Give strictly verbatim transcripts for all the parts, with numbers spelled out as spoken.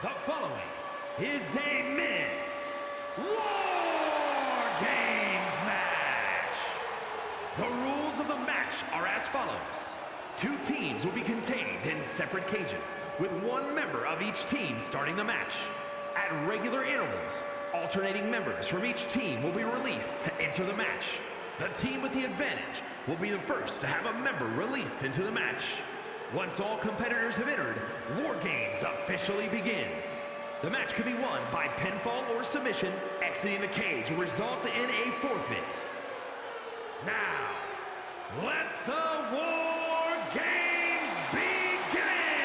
The following is a men's War Games match. The rules of the match are as follows. Two teams will be contained in separate cages, with one member of each team starting the match. At regular intervals, alternating members from each team will be released to enter the match. The team with the advantage will be the first to have a member released into the match. Once all competitors have entered, War Games officially begins. The match can be won by pinfall or submission. Exiting the cage will result in a forfeit. Now, let the War Games begin!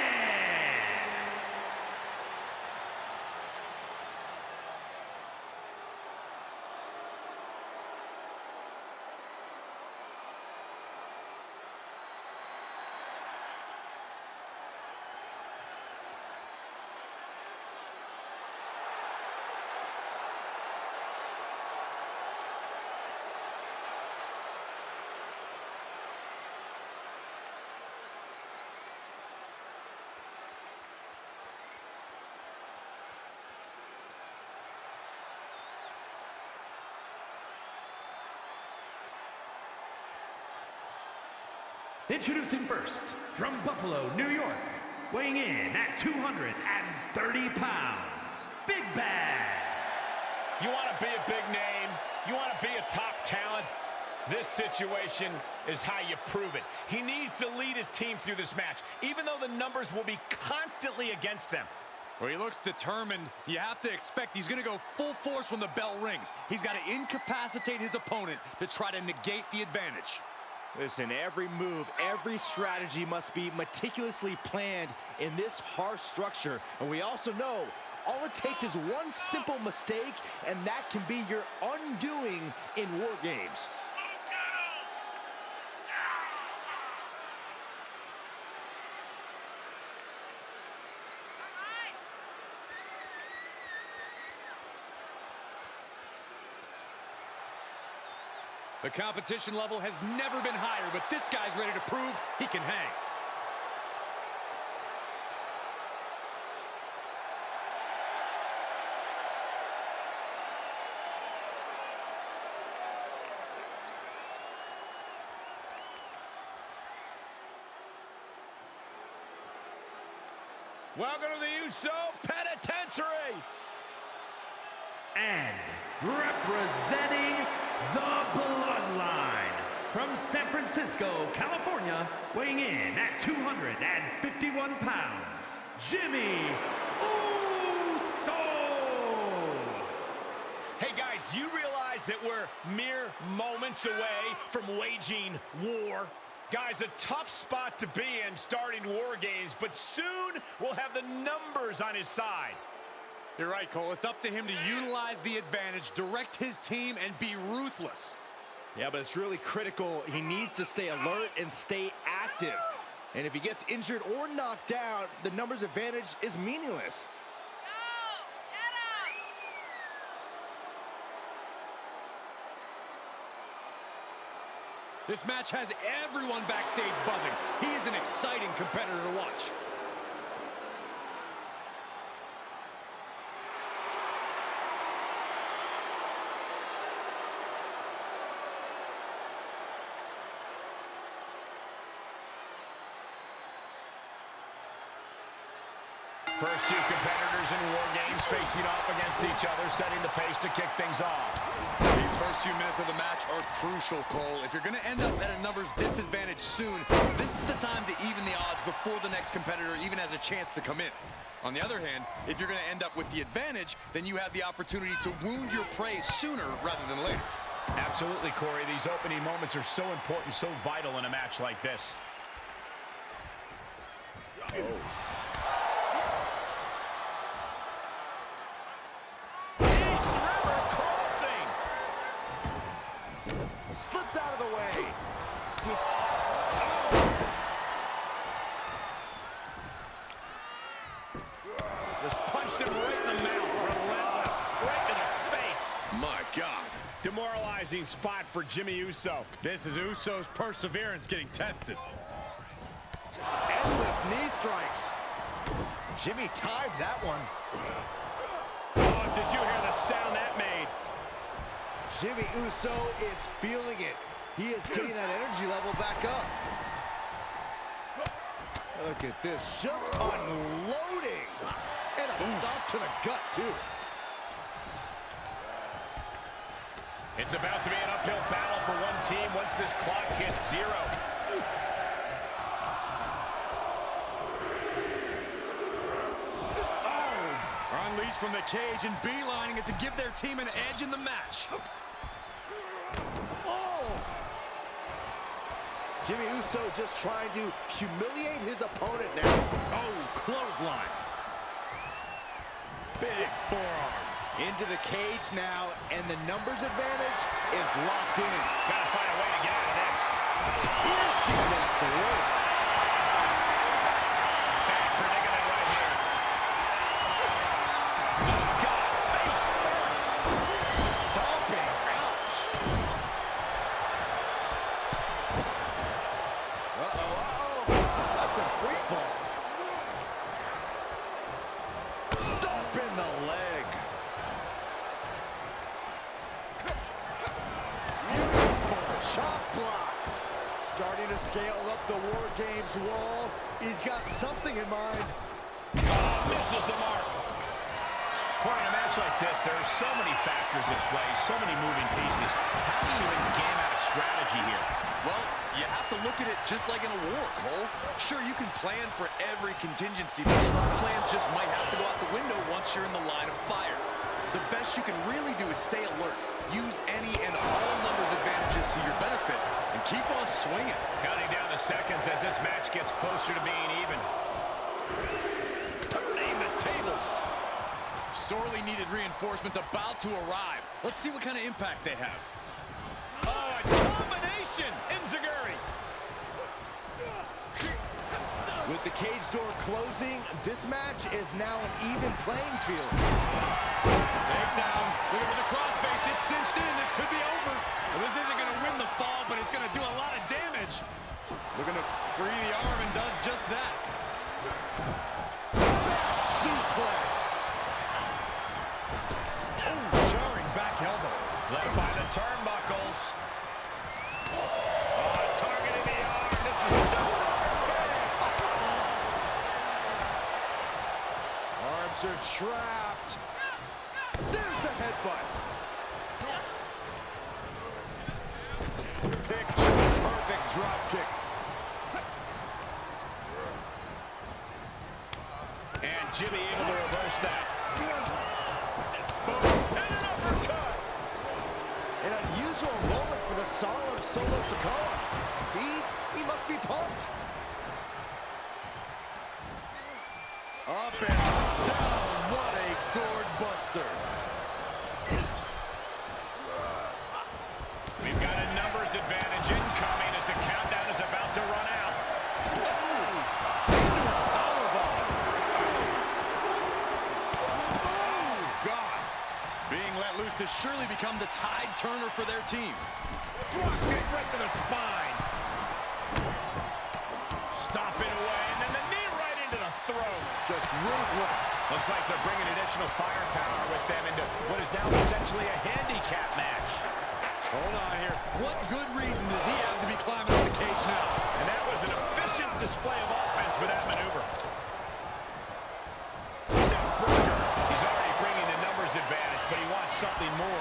Introducing first, from Buffalo, New York, weighing in at two hundred thirty pounds, Big Bad. You want to be a big name? You want to be a top talent? This situation is how you prove it. He needs to lead his team through this match, even though the numbers will be constantly against them. Well, he looks determined. You have to expect he's going to go full force when the bell rings. He's got to incapacitate his opponent to try to negate the advantage. Listen, every move, every strategy must be meticulously planned in this harsh structure. And we also know all it takes is one simple mistake, and that can be your undoing in War Games. The competition level has never been higher, but this guy's ready to prove he can hang. Welcome to the Uso Penitentiary. And representing the Bloodline, from San Francisco, California, weighing in at two hundred fifty-one pounds, Jimmy Uso! Hey guys, do you realize that we're mere moments away from waging war? Guys, a tough spot to be in starting War Games, but soon we'll have the numbers on his side. You're right, Cole. It's up to him to utilize the advantage, direct his team, and be ruthless. Yeah, but it's really critical. He needs to stay alert and stay active. And if he gets injured or knocked out, the numbers advantage is meaningless. This match has everyone backstage buzzing. He is an exciting competitor to watch. First two competitors in War Games facing off against each other, setting the pace to kick things off. These first few minutes of the match are crucial, Cole. If you're going to end up at a numbers disadvantage soon, this is the time to even the odds before the next competitor even has a chance to come in. On the other hand, if you're going to end up with the advantage, then you have the opportunity to wound your prey sooner rather than later. Absolutely, Corey. These opening moments are so important, so vital in a match like this. Oh. Slips out of the way. Just punched him right in the mouth. Relentless. Right in the face. My God. Demoralizing spot for Jimmy Uso. This is Uso's perseverance getting tested. Just endless knee strikes. Jimmy timed that one. Oh, did you hear the sound that made? Jimmy Uso is feeling it. He is getting that energy level back up. Look at this, just unloading. And a stop to the gut, too. It's about to be an uphill battle for one team once this clock hits zero. Oh! Are unleashed from the cage and beelining it to give their team an edge in the match. Jimmy Uso just trying to humiliate his opponent now. Oh, clothesline. Big forearm. Into the cage now, and the numbers advantage is locked in. Gotta find a way to get out of this. Piercing that throat. Bad predicament right here. Oh, God, face first. Stomping. Ouch. Uh-oh, uh-oh. That's a free fall. Stomp in the leg. Beautiful chop block. Starting to scale up the War Games wall. He's got something in mind. Oh, misses the mark. Well, in a match like this, there are so many factors at play, so many moving pieces. How do you even game out a strategy here? Well, you have to look at it just like in a war, Cole. Sure, you can plan for every contingency, but those plans just might have to go out the window once you're in the line of fire. The best you can really do is stay alert. Use any and all numbers advantages to your benefit, and keep on swinging. Counting down the seconds as this match gets closer to being even. Turning the tables. Sorely needed reinforcements about to arrive. Let's see what kind of impact they have. Oh, a combination! Enziguri! With the cage door closing, this match is now an even playing field. Takedown. Looking for the crossface. It's cinched in. This could be over. Well, this isn't going to win the fall, but it's going to do a lot of damage. Looking to free the arm and does just that. Back suplex. Oh, jarring back elbow. Led by the turnbuckles. Oh, targeting the arm. This is so Arms are trapped. There's a headbutt. Picture perfect drop kick. And Jimmy able to reverse that. And an uppercut. An unusual moment for the Solemn Solo Sikoa. He, he must be pumped. Up and down. What a gourd buster. We've got a numbers advantage incoming as the countdown is about to run out. Powerbomb. Oh, God. Being let loose to surely become the tide turner for their team. Drop kick right to the spine. Stomping away, and then the knee right into the throat. Just ruthless. Looks like they're bringing additional firepower with them into what is now essentially a handicap match. Hold on here. What good reason does he have to be climbing up the cage now? And that was an efficient display of offense with that maneuver. Neckbreaker. He's already bringing the numbers advantage, but he wants something more.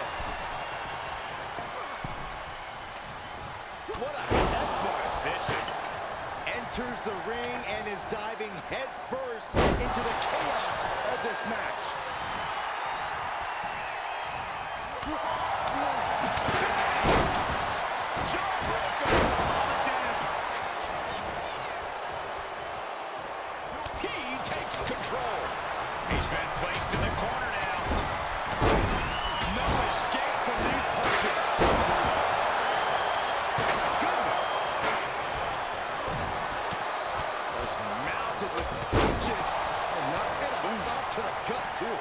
What a headbutt. Vicious. Enters the ring and is diving head first into the chaos of this match. Jawbreaker. He takes control. He's been placed in the corner now. No escape from these punches. Goodness. Was mounted with punches. And not and a stop to the gut, too.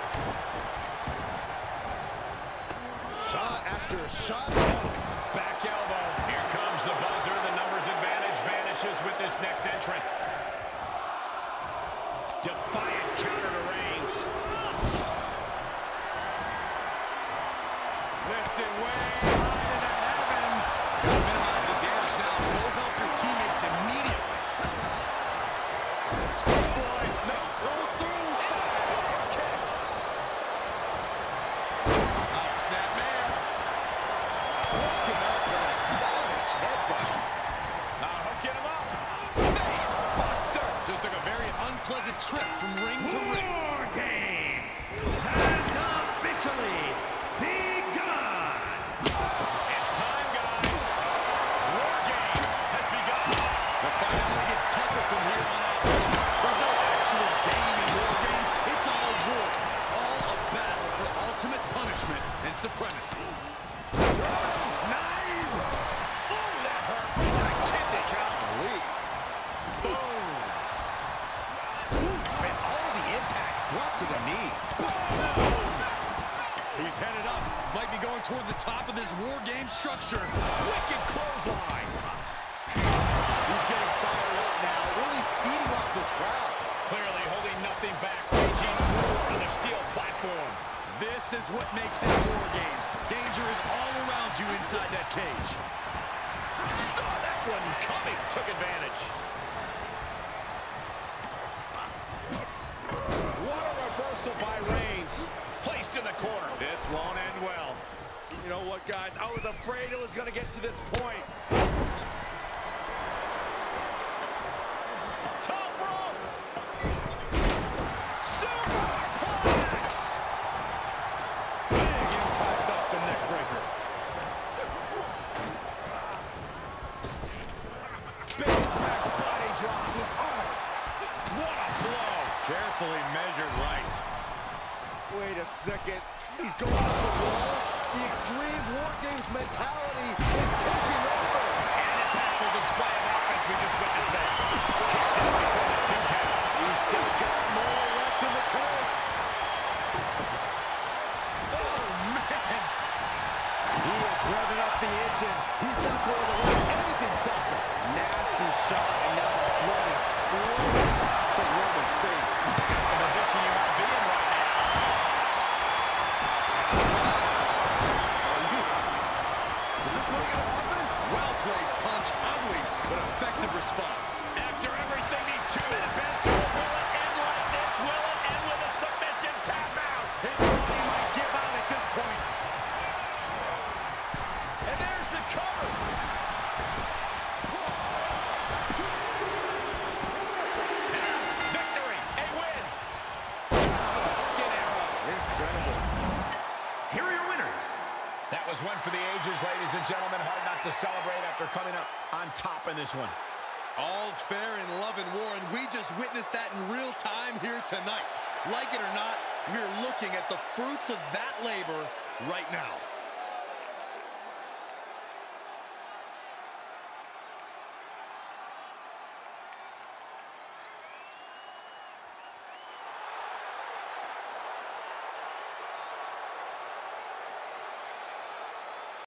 Shot after shot. Back elbow. Here comes the buzzer. The numbers advantage vanishes with this next entrant. Defiant Counter to Reigns. Lifted way high to the heavens. Gotta minimize the damage now. Go help your teammates immediately. Schoolboy. No. Rolls through. Kick. Oh, snap man. Hooking up with a savage headbutt. Now hooking him up. Face buster. Just took a very unpleasant trip from ring to ring. War Games has officially begun. It's time, guys. War Games has begun. The fight only gets tougher from here on out. There's no actual game in War Games. It's all war. All a battle for ultimate punishment and supremacy. Nine. Oh, that hurt. That kidney count. Boom. And all the impact brought to the knee. He's headed up. Might be going toward the top of this War Games structure. Wicked clothesline. He's getting fired up now, really feeding off this crowd. Clearly holding nothing back, raging war on the steel platform. This is what makes it War Games. Danger is all around you inside that cage. Saw that one coming, took advantage. What a reversal by Reigns. Placed in the corner. This won't end well. You know what, guys? I was afraid it was going to get to this point. Top rope. Superplex. Big impact off the neck breaker. Big back body drop. Oh, what a blow. Carefully measured right. Wait a second. He's going up the wall. The Extreme War Games mentality is taking over. An impactful display of offense we just witnessed there. Kicks out before the two count. He's still got more left in the tank. Oh, man. He is revving up the engine. He's not going to let anything stop him. Nasty shot, and now the blood is flowing from Roman's face. The position you might be in right now. Is this really going to happen? Well-placed punch, ugly, but effective response. After everything these two men have been through, will it end like this? Will it end with a submission tap out? His body might give out at this point. And there's the cover. Victory, a win. Fucking arrow. Incredible. Here are your winners. That was one for the ages, ladies and gentlemen. Hard not to celebrate after coming up on top in this one. All's fair in love and war, and we just witnessed that in real time here tonight. Like it or not, we're looking at the fruits of that labor right now.